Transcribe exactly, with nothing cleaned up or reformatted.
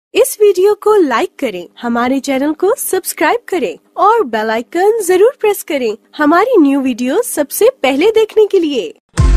इस video को लाइक करें, हमारे चैनल को सब्सक्राइब करें और बेल आइकन जरूर प्रेस करें हमारी न्यू वीडियो सबसे पहले देखने के लिए।